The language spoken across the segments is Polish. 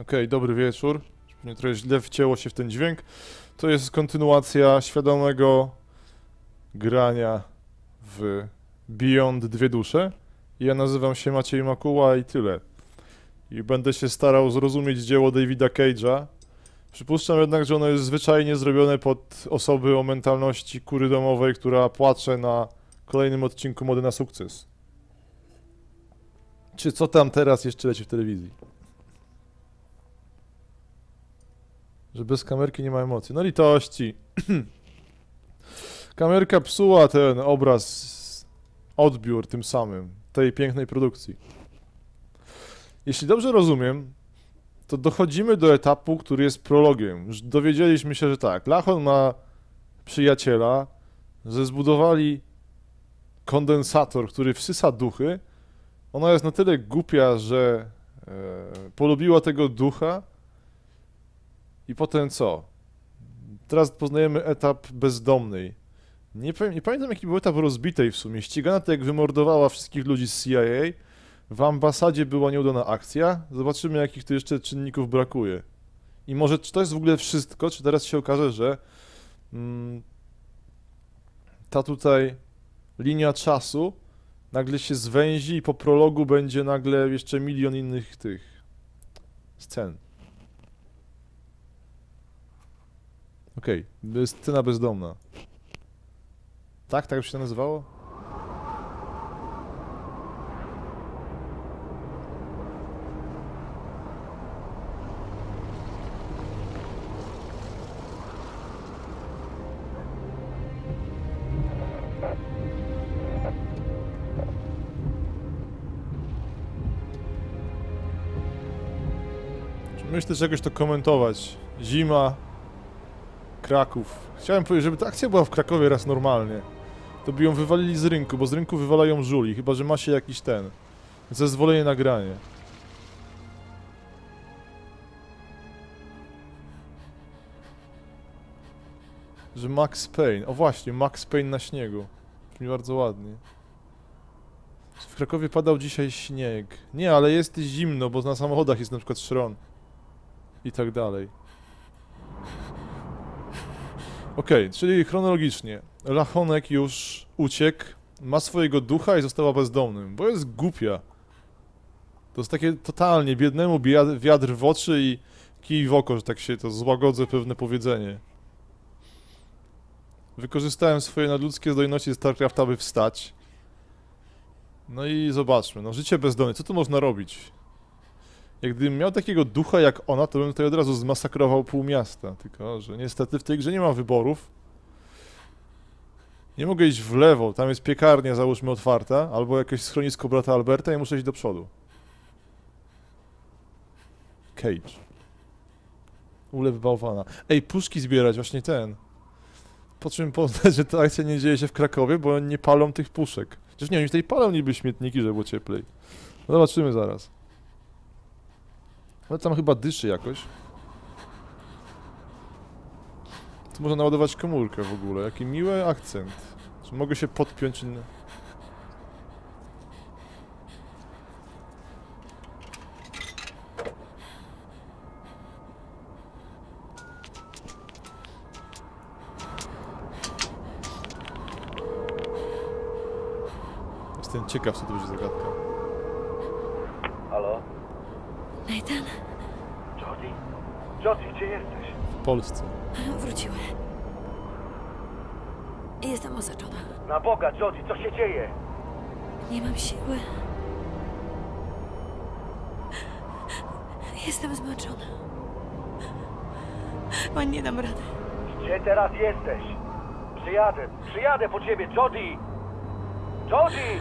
Okej, dobry wieczór. Mnie trochę źle wcięło się w ten dźwięk. To jest kontynuacja świadomego grania w Beyond Dwie Dusze. Ja nazywam się Maciej Makuła i tyle. I będę się starał zrozumieć dzieło Davida Cage'a. Przypuszczam jednak, że ono jest zwyczajnie zrobione pod osoby o mentalności kury domowej, która płacze na kolejnym odcinku Mody na sukces. Czy co tam teraz jeszcze leci w telewizji? Że bez kamerki nie ma emocji. No litości. Kamerka psuła ten obraz, odbiór tym samym, tej pięknej produkcji. Jeśli dobrze rozumiem, to dochodzimy do etapu, który jest prologiem. Już dowiedzieliśmy się, że tak, Lachon ma przyjaciela, że zbudowali kondensator, który wsysa duchy. Ona jest na tyle głupia, że polubiła tego ducha. I potem co? Teraz poznajemy etap bezdomnej. Nie pamiętam, jaki był etap rozbitej w sumie. Ścigana to jak wymordowała wszystkich ludzi z CIA. W ambasadzie była nieudana akcja. Zobaczymy, jakich tu jeszcze czynników brakuje. I może czy to jest w ogóle wszystko, czy teraz się okaże, że ta tutaj linia czasu nagle się zwęzi i po prologu będzie nagle jeszcze milion innych tych scen. Okej, scena bezdomna. Tak? Tak już się nazywało? Myślę, że jakoś to komentować. Zima. Kraków. Chciałem powiedzieć, żeby ta akcja była w Krakowie raz normalnie. To by ją wywalili z rynku, bo z rynku wywalają żuli, chyba że ma się jakiś ten zezwolenie na granie. Że Max Payne. O właśnie, Max Payne na śniegu. Brzmi bardzo ładnie. W Krakowie padał dzisiaj śnieg. Nie, ale jest zimno, bo na samochodach jest na przykład szron. I tak dalej. Okej, czyli chronologicznie. Lachonek już uciekł, ma swojego ducha i została bezdomnym, bo jest głupia. To jest takie totalnie biednemu wiatr w oczy i kij w oko, że tak się to złagodzę pewne powiedzenie. Wykorzystałem swoje nadludzkie zdolności z StarCrafta, by wstać. No i zobaczmy, no życie bezdomne, co tu można robić? Jak gdybym miał takiego ducha jak ona, to bym tutaj od razu zmasakrował pół miasta. Tylko, że niestety w tej grze nie ma wyborów. Nie mogę iść w lewo, tam jest piekarnia, załóżmy, otwarta, albo jakieś schronisko brata Alberta i muszę iść do przodu. Cage. Ulew bałwana. Ej, puszki zbierać, właśnie ten. Po czym poznać, że ta akcja nie dzieje się w Krakowie, bo nie palą tych puszek. Przecież nie, oni tutaj palą niby śmietniki, żeby było cieplej. No zobaczymy zaraz. Ale tam chyba dyszy jakoś. Tu można naładować komórkę w ogóle. Jaki miły akcent. Czy mogę się podpiąć inne? Jestem ciekaw, co to będzie zagadka. Halo? Nathan? Jody? Jody, gdzie jesteś? W Polsce. Wróciłem. Jestem osaczona. Na Boga, Jody, co się dzieje? Nie mam siły. Jestem zmęczona. Bo nie dam rady. Gdzie teraz jesteś? Przyjadę po ciebie, Jody! Jody!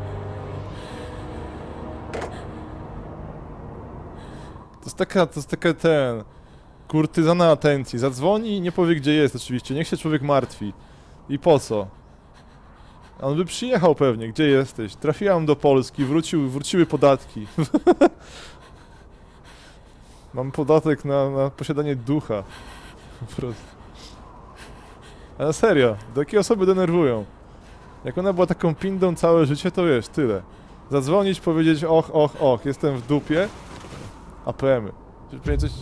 To jest taka ten... kurtyzana atencji. Zadzwoni i nie powie, gdzie jest oczywiście. Niech się człowiek martwi. I po co? On by przyjechał pewnie. Gdzie jesteś? Trafiłem do Polski, wróciły podatki. Mam podatek na posiadanie ducha. Po prostu. Ale serio, takie osoby denerwują. Jak ona była taką pindą całe życie, to wiesz, tyle. Zadzwonić, powiedzieć och, jestem w dupie. APM-y. Pewnie coś...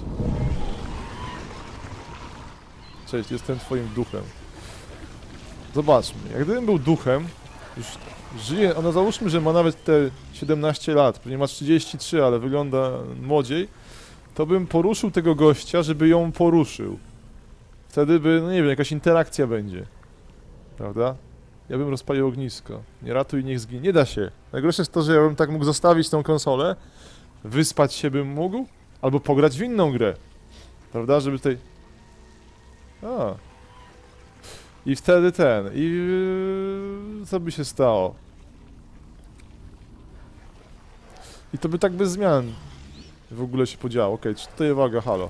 Cześć, jestem twoim duchem. Zobaczmy, jak gdybym był duchem, już żyje, ona załóżmy, że ma nawet te 17 lat, pewnie ma 33, ale wygląda młodziej, to bym poruszył tego gościa, żeby ją poruszył. Wtedy by, no nie wiem, jakaś interakcja będzie. Prawda? Ja bym rozpalił ognisko. Nie ratuj, niech zginie. Nie da się. Najgorsze jest to, że ja bym tak mógł zostawić tą konsolę, wyspać się bym mógł, albo pograć w inną grę. Prawda? Żeby tutaj... A. I wtedy co by się stało? I to by tak bez zmian w ogóle się podziało. Okej, czy tutaj uwaga, halo.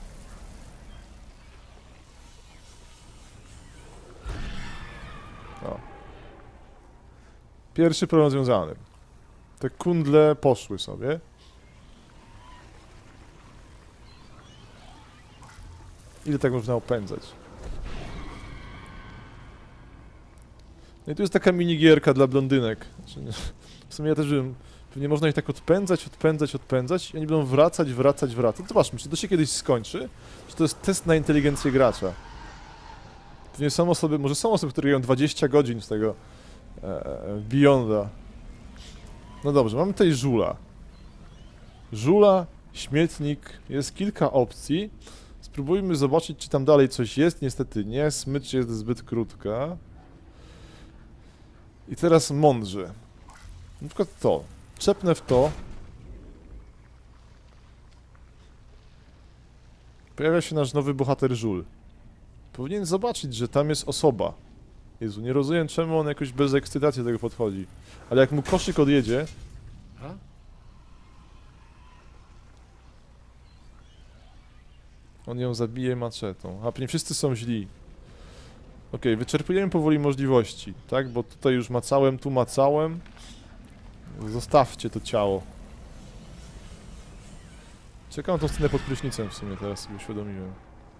O. Pierwszy problem rozwiązany. Te kundle poszły sobie. Ile tak można opędzać? No i tu jest taka minigierka dla blondynek. W sumie ja też bym... Pewnie można ich tak odpędzać i oni będą wracać. Zobaczmy, czy to się kiedyś skończy, czy to jest test na inteligencję gracza. Pewnie są osoby, może są osoby, które grają 20 godzin z tego Beyonda. No dobrze, mamy tutaj żula. Żula, śmietnik, jest kilka opcji. Spróbujmy zobaczyć, czy tam dalej coś jest. Niestety nie, smycz jest zbyt krótka. I teraz mądrze. Na przykład to. Czepnę w to. Pojawia się nasz nowy bohater żul. Powinien zobaczyć, że tam jest osoba. Jezu, nie rozumiem, czemu on jakoś bez ekscytacji do tego podchodzi. Ale jak mu koszyk odjedzie... On ją zabije maczetą. A pewnie wszyscy są źli. Okej, wyczerpujemy powoli możliwości, tak? Bo tutaj już macałem, tu macałem. Zostawcie to ciało. Czekam na tą scenę pod prysznicem w sumie, teraz sobie uświadomiłem.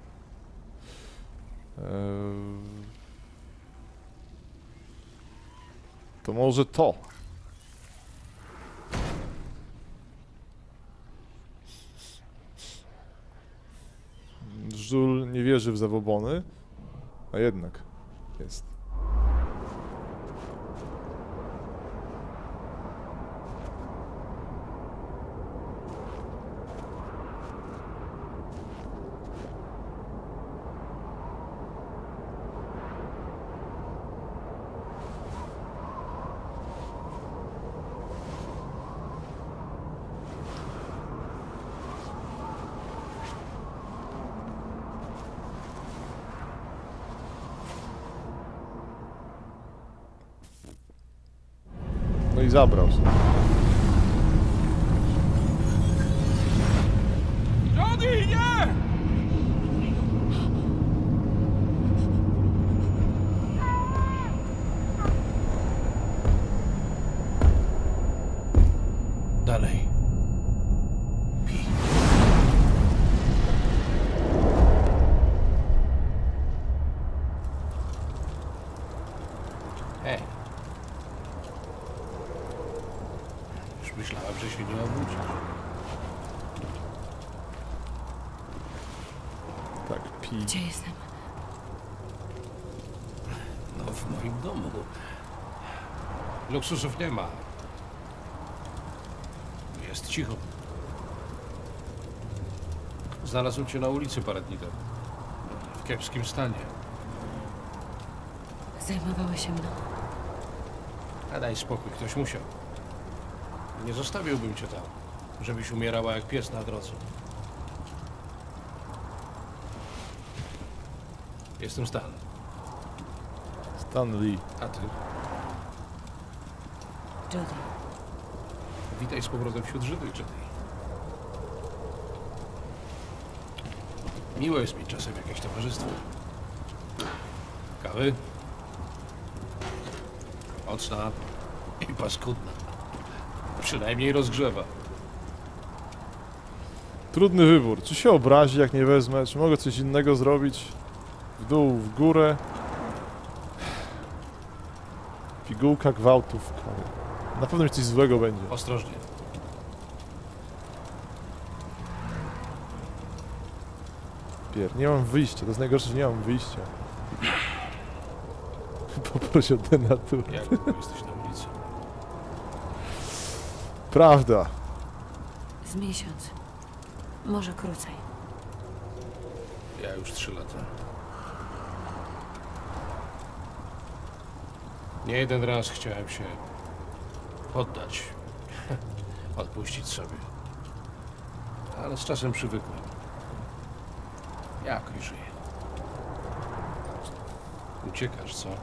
To może to. Żul nie wierzy w zawobony, a jednak jest. No i zabrał się. Jody, nie! Dalej. Pij. Hej. Już myślałem, że się nie obudzisz. Tak, pij. Gdzie jestem? No, w moim domu. Luksusów nie ma. Jest cicho. Znalazłem cię na ulicy parę dni temu. W kiepskim stanie. Zajmowałeś się mną. A daj spokój, ktoś musiał. Nie zostawiłbym cię tam, żebyś umierała jak pies na drodze. Jestem Stan. Stan Lee. A ty? Jody. Witaj z powrotem wśród żywych, Jody. Miło jest mieć czasem jakieś towarzystwo. Kawy? Mocna i paskudna. Przynajmniej rozgrzewa. Trudny wybór. Czy się obrazi, jak nie wezmę? Czy mogę coś innego zrobić? W dół, w górę? Pigułka gwałtów. Na pewno mi coś złego będzie. Ostrożnie. Nie mam wyjścia, to jest najgorsze, że nie mam wyjścia. Poproś o denaturę. Jak długo jesteś na ulicy? Prawda. Z miesiąc. Może krócej. Ja już 3 lata. Nie jeden raz chciałem się poddać. Odpuścić sobie. Ale z czasem przywykłem. Jakoś żyję. Uciekasz, co?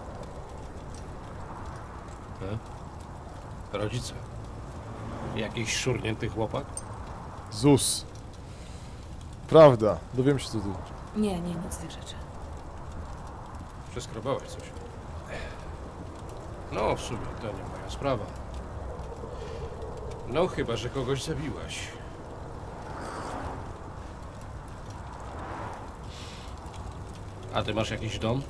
Rodzice? Jakiś szurnięty chłopak? ZUS. Prawda. Dowiem się, co tu. Nie, nic z tych rzeczy. Przeskrobałeś coś. No, w sumie to nie moja sprawa. No, chyba że kogoś zabiłaś. A ty masz jakiś dom?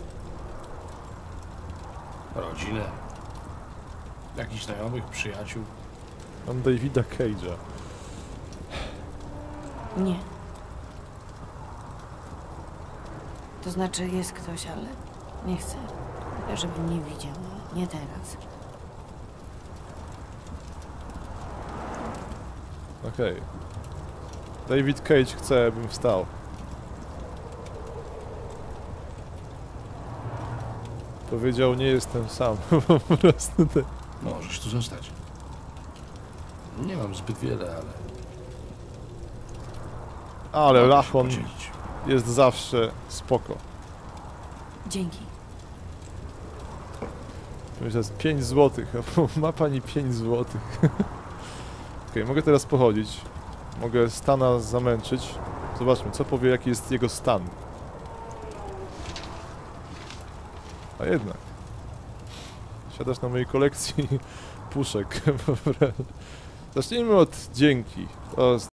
Rodzinę? Jakichś znajomych, przyjaciół? Mam Davida Cage'a. Nie. To znaczy jest ktoś, ale nie chcę, żeby mnie widział. Nie teraz. Okej. David Cage chce, bym wstał. Powiedział, nie jestem sam. Po prostu tak. Możesz tu zostać. Nie mam zbyt wiele, ale... Ale mogę się Lachon podzielić. jest zawsze spoko. Dzięki. To jest 5 złotych. Ma pani 5 złotych. Okej, mogę teraz pochodzić. Mogę Stana zamęczyć. Zobaczmy, co powie, jaki jest jego stan. A jednak. Siadasz na mojej kolekcji puszek. Zacznijmy od dzięki. To jest